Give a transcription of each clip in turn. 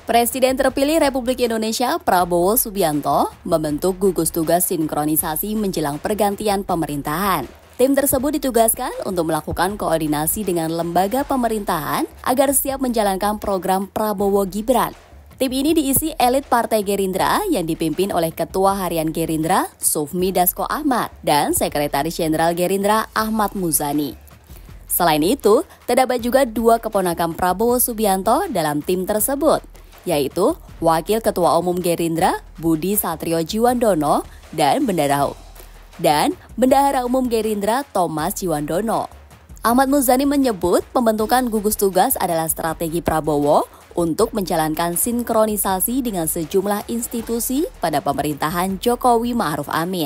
Presiden terpilih Republik Indonesia Prabowo Subianto membentuk gugus tugas sinkronisasi menjelang pergantian pemerintahan. Tim tersebut ditugaskan untuk melakukan koordinasi dengan lembaga pemerintahan agar siap menjalankan program Prabowo Gibran. Tim ini diisi elit Partai Gerindra yang dipimpin oleh Ketua Harian Gerindra Sufmi Dasko Ahmad dan Sekretaris Jenderal Gerindra Ahmad Muzani. Selain itu, terdapat juga dua keponakan Prabowo Subianto dalam tim tersebut, yaitu Wakil Ketua Umum Gerindra Budi Satrio Djiwandono dan Bendahara Umum Gerindra Thomas Djiwandono. Ahmad Muzani menyebut pembentukan gugus tugas adalah strategi Prabowo untuk menjalankan sinkronisasi dengan sejumlah institusi pada pemerintahan Jokowi Ma'ruf Amin.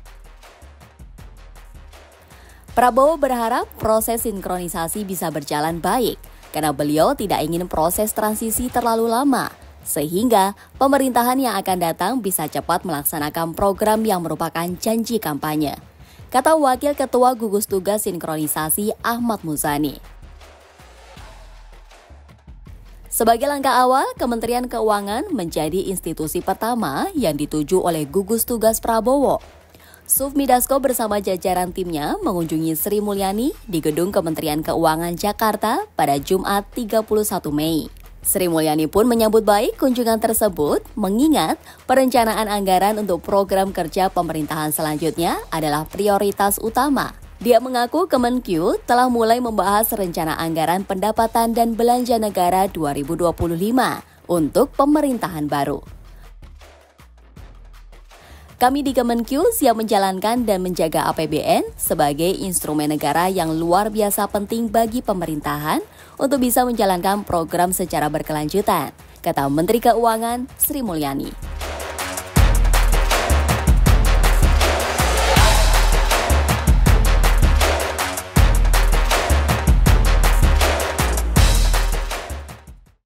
Prabowo berharap proses sinkronisasi bisa berjalan baik, karena beliau tidak ingin proses transisi terlalu lama, sehingga pemerintahan yang akan datang bisa cepat melaksanakan program yang merupakan janji kampanye, kata Wakil Ketua Gugus Tugas Sinkronisasi Ahmad Muzani. Sebagai langkah awal, Kementerian Keuangan menjadi institusi pertama yang dituju oleh gugus tugas Prabowo. Sufmi Dasko bersama jajaran timnya mengunjungi Sri Mulyani di Gedung Kementerian Keuangan Jakarta pada Jumat 31 Mei. Sri Mulyani pun menyambut baik kunjungan tersebut, mengingat perencanaan anggaran untuk program kerja pemerintahan selanjutnya adalah prioritas utama. Dia mengaku Kemenkyu telah mulai membahas rencana anggaran pendapatan dan belanja negara 2025 untuk pemerintahan baru. Kami di Kemenkyu siap menjalankan dan menjaga APBN sebagai instrumen negara yang luar biasa penting bagi pemerintahan untuk bisa menjalankan program secara berkelanjutan, kata Menteri Keuangan Sri Mulyani.